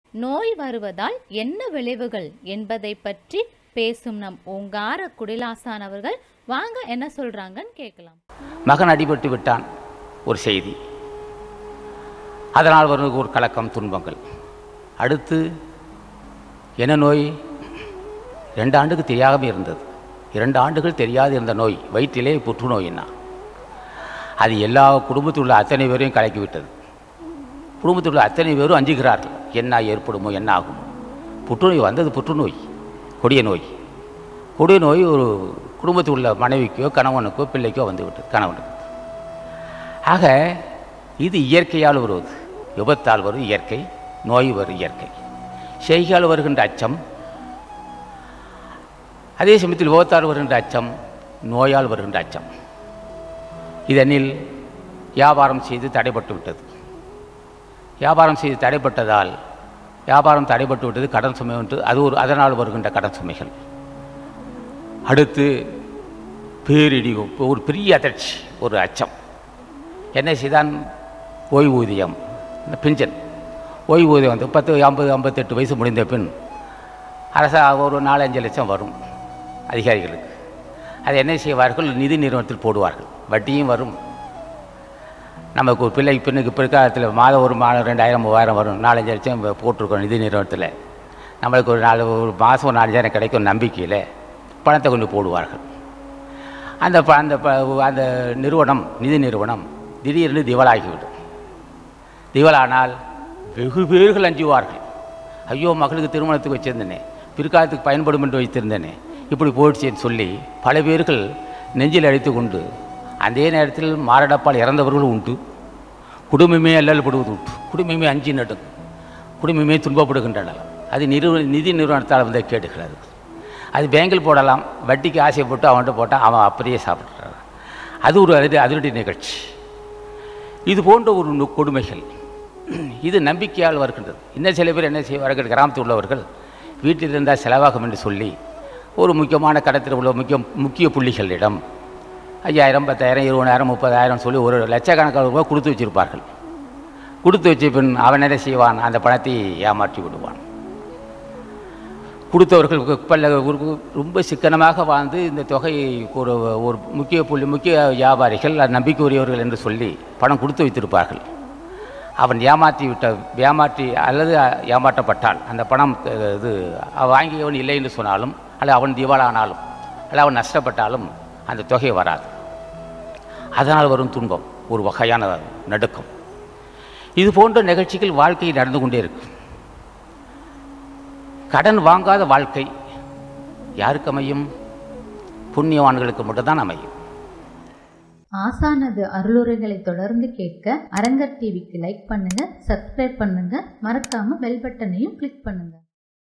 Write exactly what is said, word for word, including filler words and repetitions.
நோய் வருவதால் என்ன விளைவுகள் என்பதை பற்றி பேசும் நம் ஓங்கார குடிலாசான் அவர்கள் வாங்க என்ன சொல்றாங்கன்னு கேட்கலாம். மகன் அடிபட்டு விட்டான், ஒரு செய்தி. அதனால் வரும் ஒரு கலக்கம், துன்பங்கள். அடுத்து என்ன நோய்? ரெண்டு ஆண்டுக்கு தெரியாமல் இருந்தது. இரண்டு ஆண்டுகள் தெரியாது இருந்த நோய் வயிற்றிலே புற்றுநோயின்னா அது எல்லா குடும்பத்தில் உள்ள அத்தனை பேரையும் கலக்கிவிட்டது. குடும்பத்தில் உள்ள அத்தனை பேரும் அஞ்சுகிறார்கள், என்ன ஏற்படுமோ, என்ன ஆகுமோ. புற்றுநோய் வந்தது, புற்றுநோய் கொடிய நோய். கொடிய நோய் ஒரு குடும்பத்தில் உள்ள மனைவிக்கோ கணவனுக்கோ பிள்ளைக்கோ வந்து விட்டது, கணவனுக்கு. ஆக இது இயற்கையால் வருவது, விபத்தால் வருவது இயற்கை, நோய் வரும் இயற்கை. செய்கையால் வருகின்ற அச்சம், அதே சமயத்தில் விபத்தால் வருகின்ற அச்சம், நோயால் வருகின்ற அச்சம். இதனில் வியாபாரம் செய்து தடைப்பட்டு விட்டது. வியாபாரம் செய்து தடைப்பட்டதால் வியாபாரம் தடைப்பட்டு விட்டது, கடன் சுமை உண்டு, அது ஒரு அதனால் வருகின்ற கடன் சுமைகள். அடுத்து பேரிடி, ஒரு பெரிய அதிர்ச்சி, ஒரு அச்சம். என்ன செய்தான்? ஓய்வூதியம், இந்த பென்ஷன் ஓய்வூதியம் வந்து பத்து ஐம்பது ஐம்பத்தெட்டு வயசு முடிந்த பின் அரசா ஒரு நாலஞ்சு லட்சம் வரும் அதிகாரிகளுக்கு. அதை என்ன செய்வார்கள்? நிதி நிறுவனத்தில் போடுவார்கள், வட்டியும் வரும். நமக்கு ஒரு பிள்ளை பெண்ணுக்கு பிற்காலத்தில் மாதம் ஒரு மாதம் ரெண்டாயிரம் மூவாயிரம் வரும், நாலஞ்சு லட்சம் போட்டிருக்கோம் நிதி நிறுவனத்தில். நம்மளுக்கு ஒரு நாலு ஒரு மாதம் ஒரு நாலஞ்சாயிரம் கிடைக்கும் நம்பிக்கையில் பணத்தை கொண்டு போடுவார்கள். அந்த அந்த அந்த நிறுவனம், நிதி நிறுவனம் திடீர்னு திவாலாகிவிடும். திவாலானால் வெகு பேர்கள் அஞ்சுவார்கள். ஐயோ, மகளுக்கு திருமணத்துக்கு வச்சுருந்தேனே, பிற்காலத்துக்கு பயன்படும் என்று வைத்திருந்தேனே, இப்படி போயிடுச்சேன்னு சொல்லி பல பேர்கள் நெஞ்சில் அழைத்து கொண்டு அதே நேரத்தில் மாரடைப்பால் இறந்தவர்களும் உண்டு. குடும்பமே அல்லல்படுவது உண்டு. குடும்பமே அஞ்சு நடும், குடும்பமே துன்பப்படுகின்றன. அது நிறுவ நிதி நிறுவனத்தால் வந்து கேட்டுக்கிறது. அது பேங்கில் போடலாம், வட்டிக்கு ஆசைப்பட்டு அவன்கிட்ட போட்டால் அவன் அப்படியே சாப்பிட்றான். அது ஒரு அது அதனுடைய நிகழ்ச்சி. இது போன்ற ஒரு கொடுமைகள், இது நம்பிக்கையால் வருகின்றது. இன்னும் சில பேர் என்ன செய்வார்கள்? கிராமத்தில் உள்ளவர்கள் வீட்டில் இருந்தால் செலவாகும் என்று சொல்லி ஒரு முக்கியமான கடத்தில் உள்ள முக்கிய முக்கிய புள்ளிகளிடம் ஐயாயிரம் பத்தாயிரம் இருபதாயிரம் முப்பதாயிரம் சொல்லி ஒரு லட்சக்கணக்கான ரூபாய் கொடுத்து வச்சிருப்பார்கள். கொடுத்து வச்ச பின் அவன் என்ன செய்வான்? அந்த பணத்தை ஏமாற்றி விடுவான். கொடுத்தவர்கள் பல ரொம்ப சிக்கனமாக வாழ்ந்து இந்த தொகையை ஒரு ஒரு முக்கிய புள்ளி முக்கிய வியாபாரிகள் நம்பிக்கையுரியவர்கள் என்று சொல்லி பணம் கொடுத்து வைத்திருப்பார்கள். அவன் ஏமாற்றி விட்ட ஏமாற்றி அல்லது ஏமாற்றப்பட்டால் அந்த பணம் இது வாங்கியவன் இல்லை என்று சொன்னாலும், அல்லது அவன் திவாலானாலும், அல்லது அவன் நஷ்டப்பட்டாலும் அந்த தொகை வராது. அதனால் வரும் துன்பம் ஒரு வகையான நடுக்கம். இது போன்ற நிகழ்ச்சிகள் வாழ்க்கையில் நடந்து கொண்டே இருக்கு. கடன் வாங்காத வாழ்க்கை யாருக்கு அமையும்? புண்ணியவான்களுக்கு மட்டும்தான் அமையும். ஆசானது அருளுரைகளை தொடர்ந்து கேட்க அரங்கர் டிவிக்கு லைக் பண்ணுங்க, சப்ஸ்கிரைப் பண்ணுங்க, மறக்காம பெல் பட்டனையும் கிளிக் பண்ணுங்க.